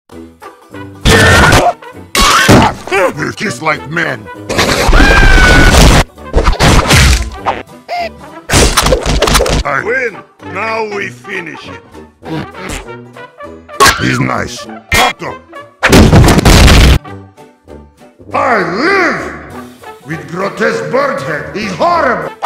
We kiss like men. I Win! Now we finish it. He's nice. Doctor! I live! With grotesque bird head. He's horrible!